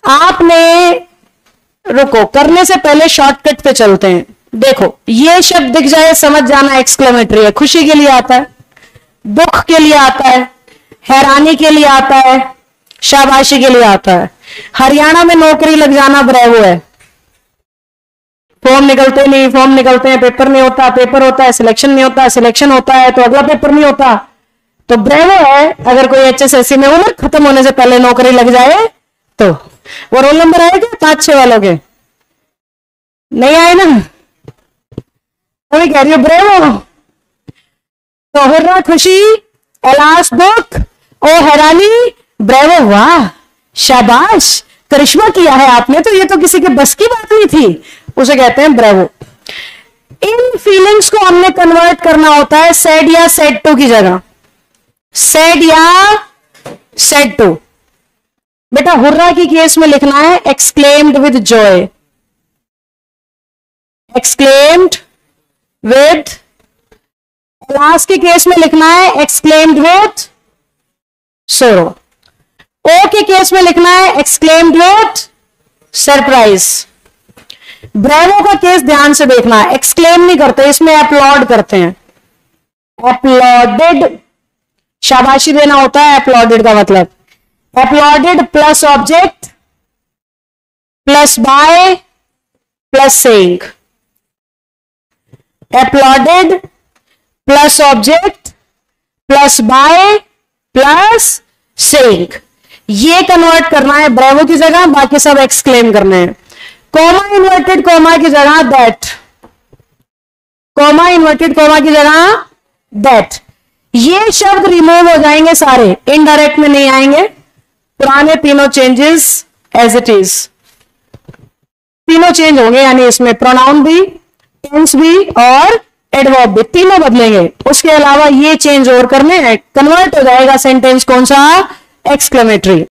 आपने, रुको, करने से पहले शॉर्टकट पे चलते हैं। देखो ये शब्द दिख जाए समझ जाना एक्सक्लेमेटरी है। खुशी के लिए आता है, दुख के लिए आता है, हैरानी के लिए आता है, शाबाशी के लिए आता है। हरियाणा में नौकरी लग जाना ब्रेवो है। फॉर्म निकलते नहीं, फॉर्म निकलते हैं, पेपर नहीं होता, पेपर होता है, सिलेक्शन नहीं होता, सिलेक्शन होता है तो अगला पेपर नहीं होता, तो ब्रेवो है अगर कोई एचएसएससी में उम्र खत्म होने से पहले नौकरी लग जाए तो। वो रोल नंबर आएगा 5-6 वालों के? नहीं आए ना, कोई कह रही हो ब्रेवो। तो हुर्रा खुशी, एलास दुख, ओ हैरानी, ब्रेवो वाह शाबाश करिश्मा किया है आपने, तो ये तो किसी के बस की बात नहीं थी, उसे कहते हैं ब्रेवो। इन फीलिंग्स को हमने कन्वर्ट करना होता है सैड या सैड टू की जगह। सैड या सैड टू। बेटा हुर्रा की केस में लिखना है exclaimed with joy, exclaimed with. Alas के केस में लिखना है एक्सक्लेम्ड विद सोरो। ओ के केस में लिखना है एक्सक्लेम्ड विद सरप्राइज। ब्रेवो का केस ध्यान से देखना है, एक्सक्लेम नहीं करते, इसमें अपलॉड करते हैं। अपलॉडेड, शाबाशी देना होता है अपलॉडेड का मतलब। Applauded plus object plus by plus saying. Applauded plus object plus by plus saying, ये कन्वर्ट करना है ब्रेवो की जगह, बाकी सब एक्सक्लेम करने हैं। कॉमा इन्वर्टेड कॉमा की जगह दैट, कॉमा इन्वर्टेड कॉमा की जगह दैट। ये शब्द रिमूव हो जाएंगे सारे, इनडायरेक्ट में नहीं आएंगे। पुराने तीनों चेंजेस एज इट इज, तीनों चेंज होंगे, यानी इसमें प्रोनाउन भी, टेंस भी और एडवर्ब भी तीनों बदलेंगे। उसके अलावा ये चेंज और करने हैं, कन्वर्ट हो जाएगा सेंटेंस कौन सा? एक्सक्लेमेटरी।